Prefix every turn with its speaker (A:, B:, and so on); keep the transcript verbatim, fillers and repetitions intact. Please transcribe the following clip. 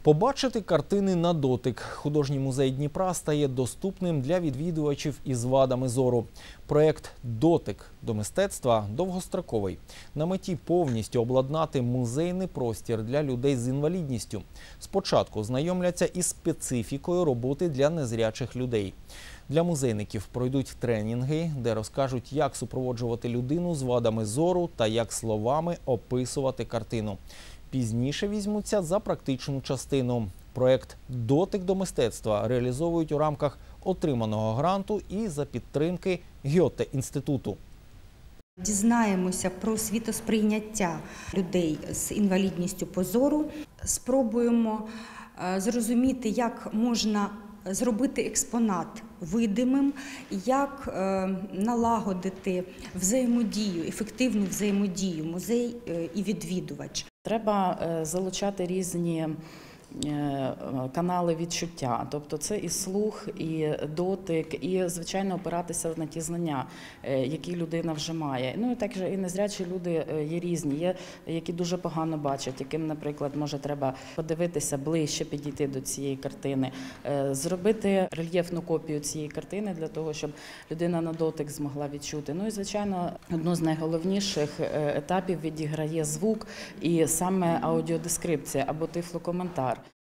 A: Побачити картини на дотик. Художній музей Дніпра стає доступним для відвідувачів із вадами зору. Проєкт «Дотик до мистецтва» довгостроковий. На меті повністю обладнати музейний простір для людей з інвалідністю. Спочатку знайомляться із специфікою роботи для незрячих людей. Для музейників пройдуть тренінги, де розкажуть, як супроводжувати людину з вадами зору та як словами описувати картину. Пізніше візьмуться за практичну частину. Проєкт «Дотик до мистецтва» реалізовують у рамках отриманого гранту і за підтримки Гьоте-інституту.
B: Дізнаємося про світосприйняття людей з інвалідністю по зору. Спробуємо зрозуміти, як можна зробити експонат видимим, як налагодити взаємодію, ефективну взаємодію музей і відвідувач.
C: Треба залучати різні канали відчуття, тобто це і слух, і дотик, і, звичайно, опиратися на ті знання, які людина вже має. Ну і також і незрячі люди є різні, є, які дуже погано бачать, яким, наприклад, може треба подивитися ближче, підійти до цієї картини, зробити рельєфну копію цієї картини для того, щоб людина на дотик змогла відчути. Ну і, звичайно, одну з найголовніших етапів відіграє звук і саме аудіодескрипція або тифлокоментар.